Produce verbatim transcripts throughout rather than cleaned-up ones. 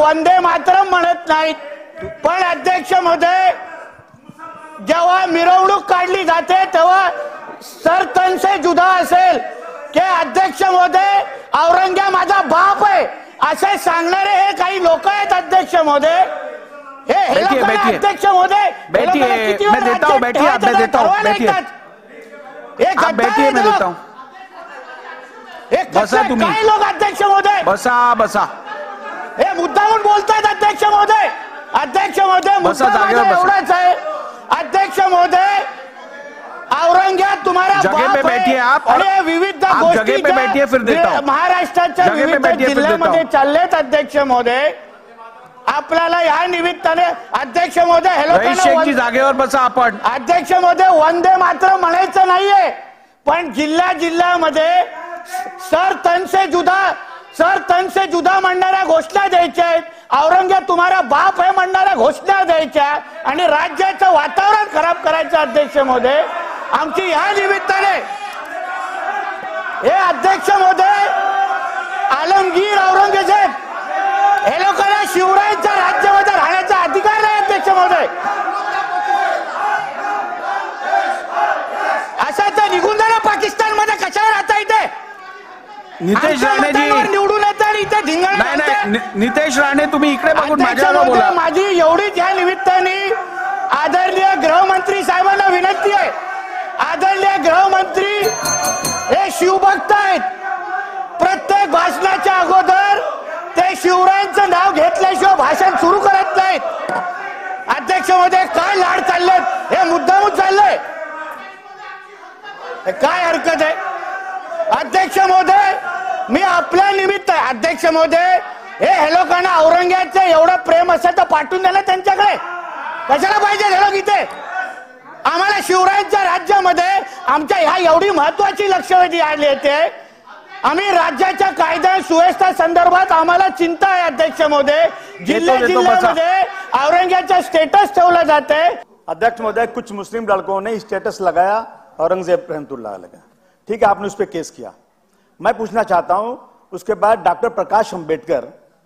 वंदे मातरम म्हणत नाहीत, पण अध्यक्ष महोदय जेव्हा मिरवणूक काढली जाते तेव्हा सरतन से जुदा असेल की अध्यक्ष महोदय औरंग्या माझा बाप आहे असे सांगणारे हे काही लोक आहेत अध्यक्ष महोदय। हे अध्यक्ष महोदय बैठिए, मैं देता हूँ, बैठिए आप, मैं देता हूँ, बैठिए आप, बैठिए मैं देता हूँ। बसा तुम्ही, काही लोक अध्यक्ष महोदय बसा बसा, हे मुद्दामून बोलतायत अध्यक्ष महोदय। अध्यक्ष महोदय मुद्दा एवढाच आहे अध्यक्ष महोदय, औरंगाबाद तुम्हारा जगह पे बैठिए आप और विविध आप जगह पे बैठिए, फिर देता हूं। महाराष्ट्राच्या विविध जिल्ह्यामध्ये चाललेत अध्यक्ष महोदय। आपल्याला या निमित्ताने अध्यक्ष महोदय हेलो जागेवर बसा आपण। अध्यक्ष महोदय वंदे मातरम म्हणायचं नाहीये, पण जिल्हा जिल्ह्यामध्ये सर तन से जुदा सर तन से जुदा म्हणणाऱ्या घोषणा द्यायच्या आहेत, औरंगाबाद तुम्हारा बाप आहे म्हणणाऱ्या घोषणा द्यायच्या आणि राज्याचं वातावरण खराब करायचं अध्यक्ष महोदय। आमची या निमित्ताने हे अध्यक्ष महोदय आलमगीर औरंगजेब हे लोकांना शिवरायांच्या राज्यामध्ये राहण्याचा अधिकार नाही अध्यक्ष महोदय। असं तर निघून जाणं पाकिस्तानमध्ये कशाला राहता इथे? नितेश राणे जी निवडून येते आणि इथे धिंगाणा नाही नाही, नितेश राणे तुम्ही इकडे बघून माझ्यावर बोला। माझी एवढीच या निमित्ताने आदरणीय गृहमंत्री साहेबांना विनंती आहे, आदरणीय गृहमंत्री हे शिवभक्त आहेत, प्रत्येक भाषणाच्या अगोदर ते शिवरायांचं नाव घेतल्याशिवाय भाषण सुरू करत नाहीत। अध्यक्ष महोदय काय लाड चाललेत, हे मुद्दामून चाललंय, काय हरकत आहे? अध्यक्ष महोदय मी आपल्या निमित्त अध्यक्ष महोदय हे हे लोकांना औरंगाबादचं एवढं प्रेम असेल तर पाठवून द्यायला त्यांच्याकडे कशाला पाहिजे? हे लोक इथे आम्हाला शिवरायांच्या राज्यामध्ये आमच्या ह्या एवढी महत्वाची लक्षवेधी आली येते, आम्ही राज्याच्या कायदा सुव्यवस्था संदर्भात आम्हाला चिंता आहे अध्यक्ष महोदय। जिल्हा जिल्ह्यामध्ये औरंगाबादचा स्टेटस ठेवला जाते। अध्यक्ष महोदय कुछ मुस्लिम लड़कों ने स्टेटस लगाया औरंगजेब रहमतुल्लाह लगा, ठीक है, आपने उस पर केस किया। मैं पूछना चाहता हूं उसके बाद डॉक्टर प्रकाश अंबेडकर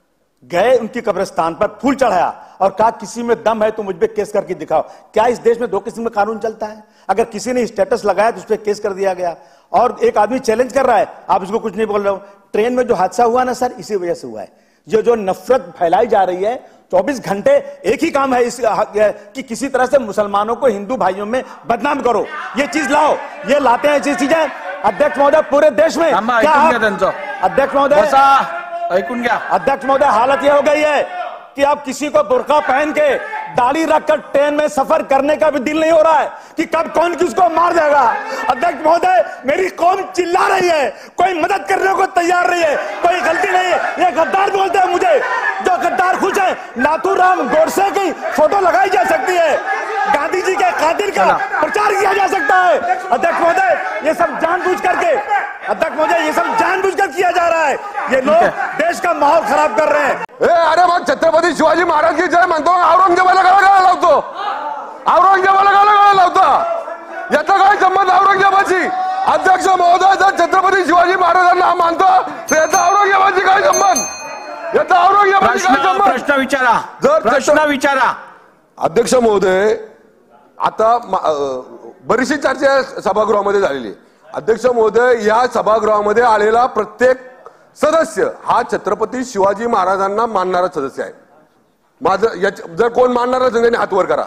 गए उनकी कब्रिस्तान पर फूल चढ़ाया और कहा किसी में दम है तो मुझ पे केस करके दिखाओ। क्या इस देश में दो किस्म का कानून चलता है? अगर किसी ने स्टेटस लगाया तो उस पर केस कर दिया गया और एक आदमी चैलेंज कर रहा है, आप इसको कुछ नहीं बोल रहे हो। ट्रेन में जो हादसा हुआ ना सर, इसी वजह से हुआ है। जो जो नफरत फैलाई जा रही है, चौबीस घंटे एक ही काम है इस कि किसी तरह से मुसलमानों को हिंदू भाइयों में बदनाम करो, ये चीज लाओ, ये लाते हैं ऐसी चीजें। अध्यक्ष महोदय पूरे देश में क्या अध्यक्ष महोदय अध्यक्ष महोदय हालत यह हो गई है कि अब किसी को बुर्का पहन के दाढ़ी रखकर ट्रेन में सफर करने का भी दिल नहीं हो रहा है कि कब कौन किसको मार देगा। अध्यक्ष महोदय मेरी कौम चिल्ला रही है, कोई मदद करने को तैयार नहीं है, कोई गलती नहीं है, ये गद्दार बोलते हैं मुझे। जो गद्दार खुश है, नाथूराम गोडसे की फोटो लगाई जा सकती है, गांधी जी के कातिल का प्रचार किया जा सकता है। अध्यक्ष महोदय ये सब जानबूझ करके अध्यक्ष महोदय ये सब जानबूझकर किया जा रहा है, ये लोग देश का माहौल खराब कर रहे हैं। ए, अरे मग छत्रपती शिवाजी महाराज की जय म्हणतो, औरंगजेबाला गाला गाला लावतो, औरंगजेबाला गाला गाला लावतो, याचा काय संबंध औरंगजेबाची? अध्यक्ष महोदय जर छत्रपती शिवाजी महाराजांना मानतो तर याचा औरंगजेबाची काय संबंध? याचा औरंगजेबाची काय संबंध? प्रश्न विचारा, जर प्रश्न विचारा। अध्यक्ष महोदय आता बरीचशी चर्चा सभागृहामध्ये झालेली। अध्यक्ष महोदय या सभागृहामध्ये आलेला प्रत्येक सदस्य हा छत्रपती शिवाजी महाराजांना मानणारा सदस्य आहे। माझं जर कोण मानणारा असेल त्याने हात वर करा,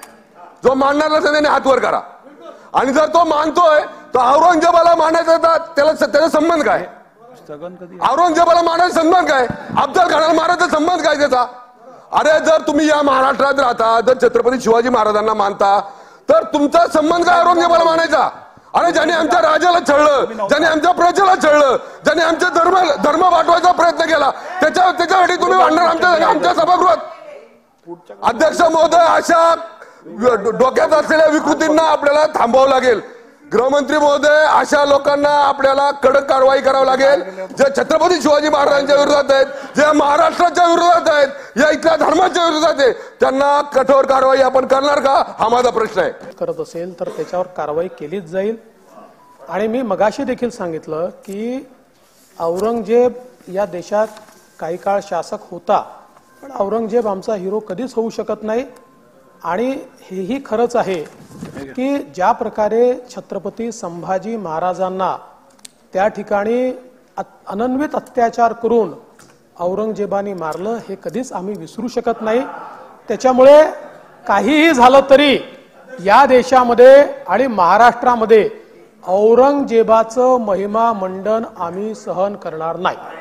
जो मानणारा असेल त्याने हात वर करा। आणि जर तो मानतोय तर औरंगजेबाला मानायचा त्याला त्याचा संबंध काय? औरंगजेबाला मानायचा संबंध काय? अफजल खानाला मारायचा संबंध काय त्याचा? अरे जर तुम्ही या महाराष्ट्रात राहता, जर छत्रपती शिवाजी महाराजांना मानता तर तुमचा संबंध काय औरंगजेबाला मानायचा? अरे ज्याने आमच्या राजाला छळलं, ज्याने आमच्या प्रजेला छळलं, ज्याने आमच्या धर्म धर्म वाटवायचा प्रयत्न केला, त्याच्या त्याच्यासाठी तुम्ही भांडणार आमच्या आमच्या सभागृहात? अध्यक्ष महोदय अशा डोक्यात असलेल्या विकृतींना आपल्याला थांबवावं लागेल। गृहमंत्री महोदय अशा लोकांना आपल्याला कडक कारवाई करावी लागेल, जे छत्रपती शिवाजी महाराजांच्या विरोधात आहेत, जे महाराष्ट्राच्या विरोधात आहेत, या इथल्या धर्माच्या विरोधात आहेत, त्यांना कठोर कारवाई आपण करणार का हा माझा प्रश्न आहे। करत असेल तर त्याच्यावर कारवाई केलीच जाईल। आणि मी मगाशी देखील सांगितलं की औरंगजेब या देशात काही काळ शासक होता, पण औरंगजेब आमचा हिरो कधीच होऊ शकत नाही. आणि हेही खरंच आहे की ज्या प्रकारे छत्रपती संभाजी महाराजांना त्या ठिकाणी अनन्वित अत्याचार करून औरंगजेबाने मारलं हे कधीच आम्ही विसरू शकत नाही. त्याच्यामुळे काहीही झालं तरी या देशामध्ये आणि महाराष्ट्रामध्ये औरंगजेबाचं महिमा मंडन आम्ही सहन करणार नाही.